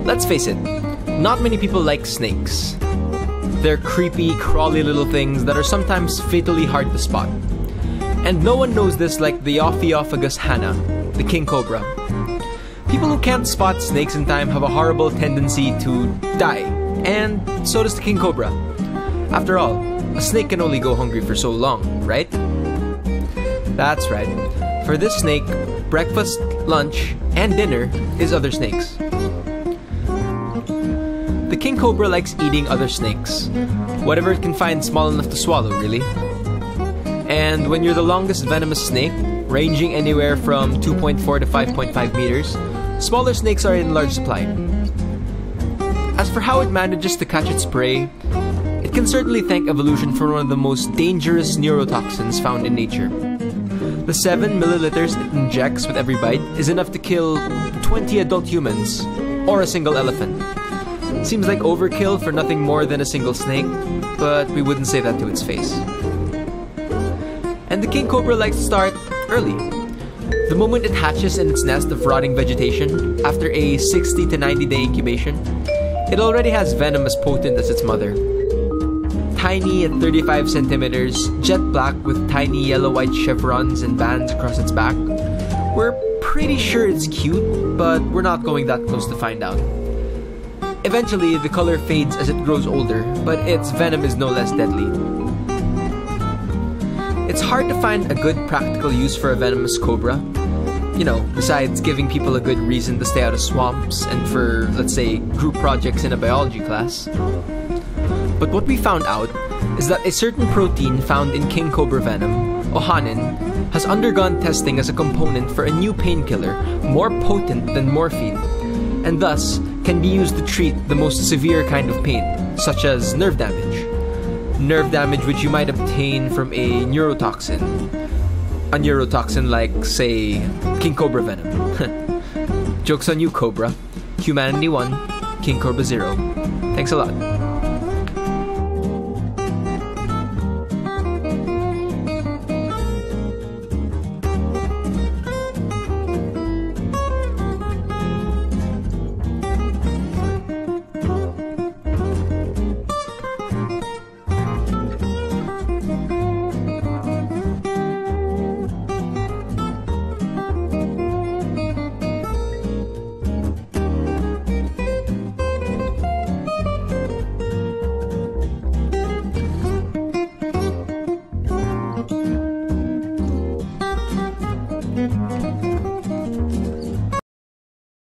Let's face it, not many people like snakes. They're creepy, crawly little things that are sometimes fatally hard to spot. And no one knows this like the Ophiophagus hana, the king cobra. People who can't spot snakes in time have a horrible tendency to die, and so does the king cobra. After all, a snake can only go hungry for so long, right? That's right. For this snake, breakfast, lunch, and dinner is other snakes. The king cobra likes eating other snakes, whatever it can find small enough to swallow, really. And when you're the longest venomous snake, ranging anywhere from 2.4 to 5.5 meters, smaller snakes are in large supply. As for how it manages to catch its prey, it can certainly thank evolution for one of the most dangerous neurotoxins found in nature. The 7 milliliters it injects with every bite is enough to kill 20 adult humans, or a single elephant. Seems like overkill for nothing more than a single snake, but we wouldn't say that to its face. And the king cobra likes to start early. The moment it hatches in its nest of rotting vegetation, after a 60 to 90 day incubation, it already has venom as potent as its mother. Tiny at 35 centimeters, jet black with tiny yellow-white chevrons and bands across its back. We're pretty sure it's cute, but we're not going that close to find out. Eventually, the color fades as it grows older, but its venom is no less deadly. It's hard to find a good practical use for a venomous cobra. You know, besides giving people a good reason to stay out of swamps and for, let's say, group projects in a biology class. But what we found out is that a certain protein found in king cobra venom, ohanin, has undergone testing as a component for a new painkiller more potent than morphine, and thus can be used to treat the most severe kind of pain, such as nerve damage. Nerve damage which you might obtain from a neurotoxin. A neurotoxin like, say, king cobra venom. Joke's on you, Cobra. Humanity 1, King Cobra 0. Thanks a lot.